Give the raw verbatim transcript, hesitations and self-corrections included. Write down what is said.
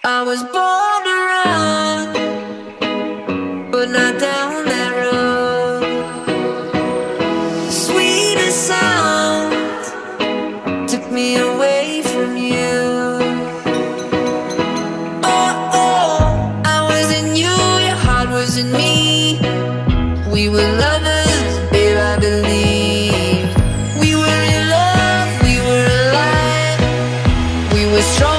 I was born to run, but not down that road. Sweetest sounds took me away from you. Oh, oh, I was in you, your heart was in me. We were lovers, babe, I believe. We were in love, we were alive. We were strong.